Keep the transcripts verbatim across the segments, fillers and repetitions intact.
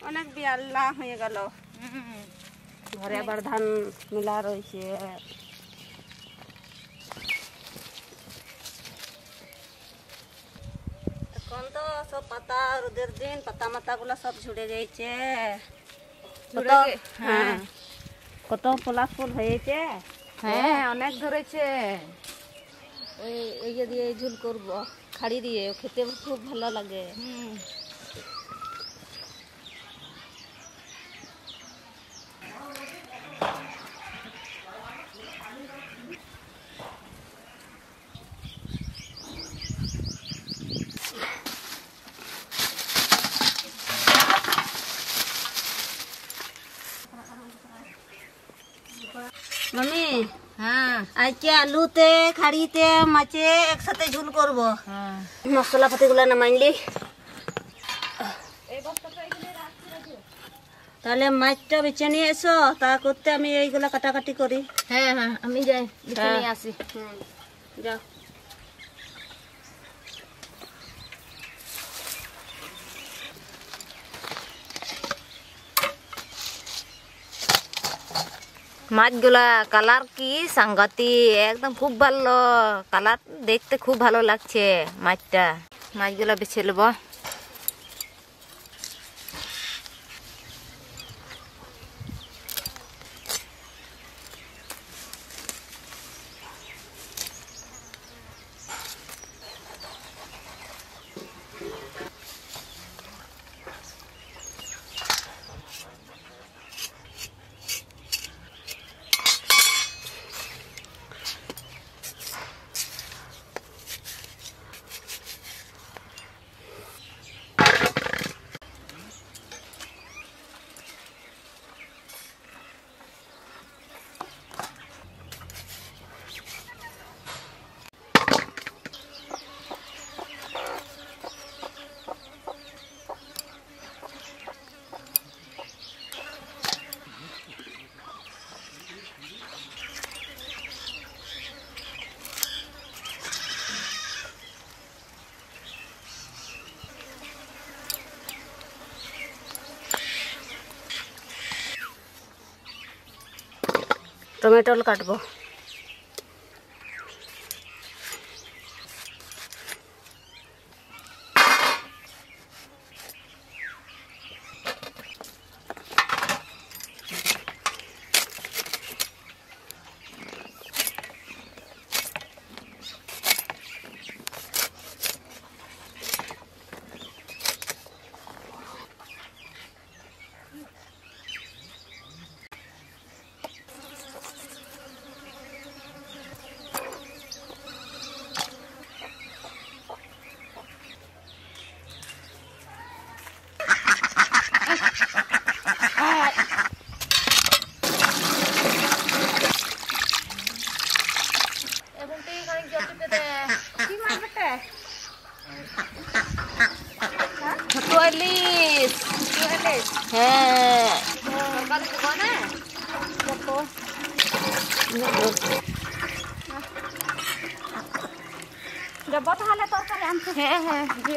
অনেক বিয়াল্লা হয়ে গেল। ঘরে আবার ধান মিলা রয়েছে। এখন তো সব পাতা রোদের দিন পাতা মাতা গুলা সব ঝুড়ে যাইছে। হ্যাঁ কত ফলা ফুল হয়েছে। হ্যাঁ অনেক ধরেছে। ওই এই যে দিয়ে ঝুল করব খাড়ি দিয়ে খেতে খুব ভালো লাগে। मम्मी हाँ आज आलूते खाड़ीते माचे एक साथे झुल करब। हाँ मसला पाती गुला नामाइली তাহলে মাছটা বেছে নিয়ে এসো। তা করতে আমি এইগুলা কাটাকাটি করি। হ্যাঁ হ্যাঁ আমি যাই বেছে নিয়ে আসি। যাও মাছগুলা কালার কি সাংঘাতি একদম খুব ভালো কালার দেখতে খুব ভালো লাগছে মাছটা। মাছগুলা বেছে নেব। टमेटो काटबो। जब ताहले तरकारी आनते हैं हैं जी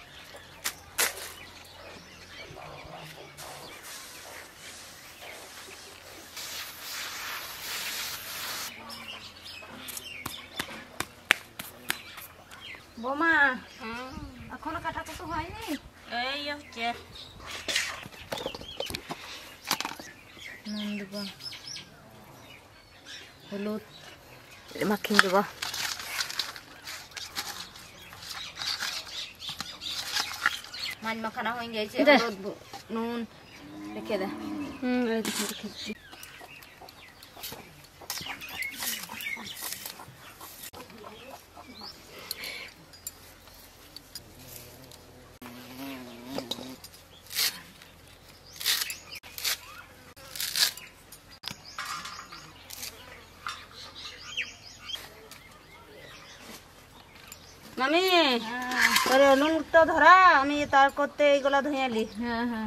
बोमा এখন কাটা কত হয়নি এই হচ্ছে নুন দেব হলুদ মাখিয়ে দেব। মাছ মাখানা হয়ে গেছে হলুদ নুন রেখে দে। হুম রেখেছি। মামি তোরে নুনটা ধরা আমি তার করতে এইগুলা ধুইয়ালি। হ্যাঁ হ্যাঁ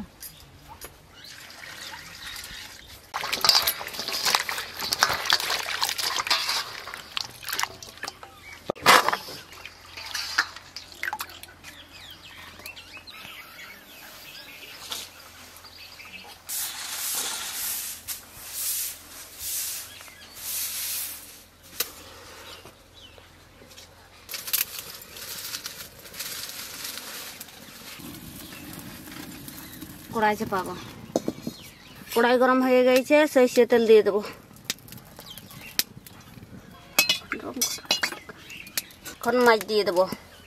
কড়াই চাপাবো। কড়াই গরম হয়ে গেছে, সরষে তেল দিয়ে দেবো। এখন মাছ দিয়ে দেবো।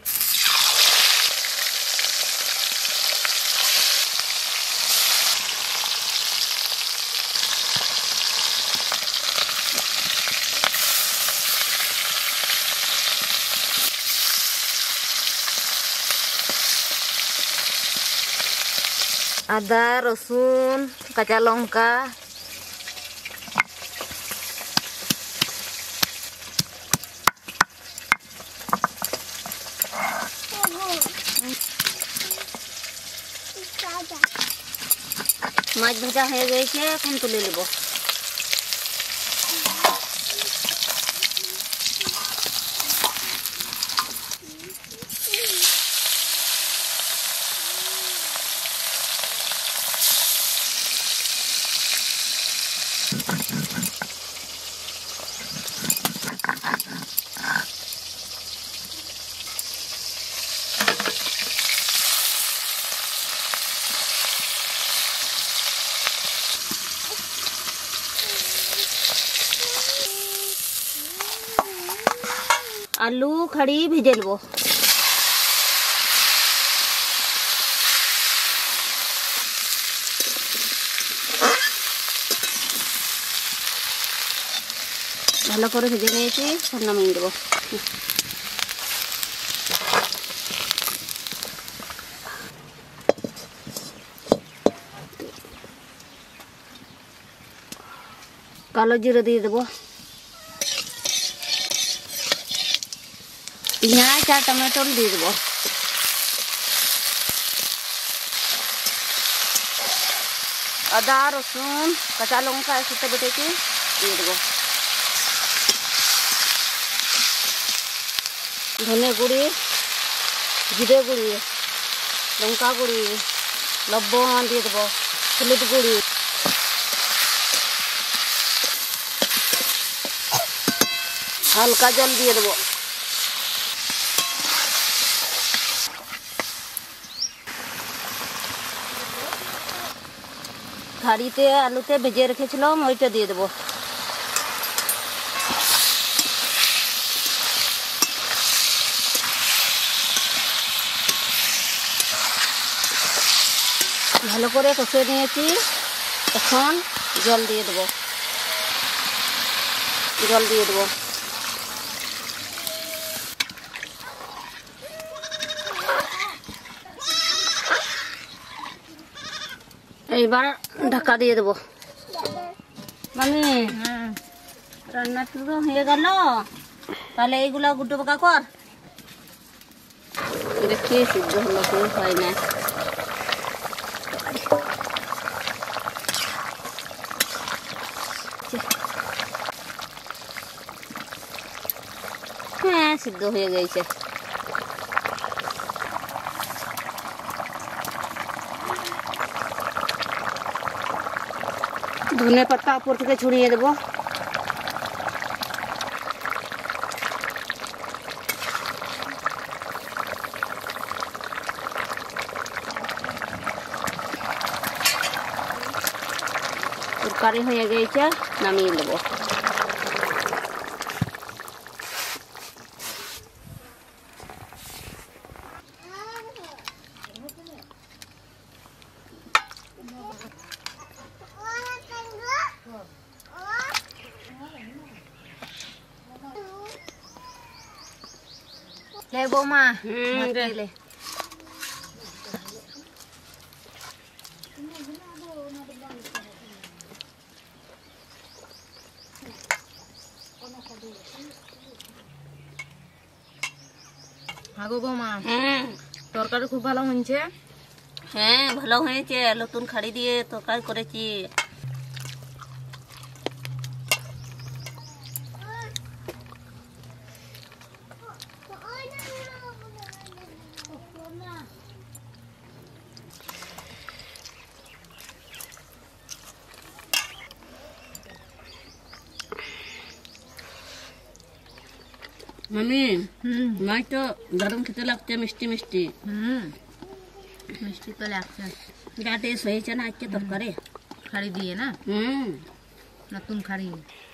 আদা, রসুন, কাঁচা লঙ্কা, মাছ ভাজা হয়ে গেছে, এখন তুলে নেব। आलू खड़ी भिजे लेबो। ভালো করে ভেজে নিয়েছি, সব নামিয়ে দেবো। কালো জিরে দিয়ে দেবো। পেঁয়াজ আর টমেটো দিয়ে দেবো। আদা, রসুন, কাঁচা লঙ্কা একসাথে বেটেছি দিয়ে দেবো। ধনে গুঁড়ি, জিরে গুঁড়ি, লঙ্কা গুঁড়ি, লবণ দিয়ে দেবো, হলুদ গুঁড়ি, হালকা জল দিয়ে দেবো। হাঁড়িতে আলুতে ভেজে রেখেছিলাম, ওইটা দিয়ে দেবো। ভালো করে কষে নিয়েছি, এখন জল দিয়ে দেবো। জল দিয়ে দেবো। এইবার ঢাকা দিয়ে দেবো। মানে রান্না তো হয়ে গেল, তাহলে এইগুলা গুটো পাকা কর। দেখি সিদ্ধ হলো কি হয় না। হ্যাঁ, সিদ্ধ হয়ে গেছে। ধনে পাতা উপর থেকে ছড়িয়ে দেবো। তরকারি হয়ে গেছে, নামিয়ে দেবো। ले बौमा हम्म, भात दे। ले। আগো বৌমা, হ্যাঁ তরকারি খুব ভালো হয়েছে। হ্যাঁ ভালো হয়েছে, নতুন খাড়ি দিয়ে তরকারি করেছি। মামি, মাছ তো দারুণ খেতে লাগছে, মিষ্টি মিষ্টি। হুম, মিষ্টি তো লাগছে। বিরাট টেস্ট হয়েছে না আজকে তরকারি খাড়ি দিয়ে না হুম নতুন খাড়ি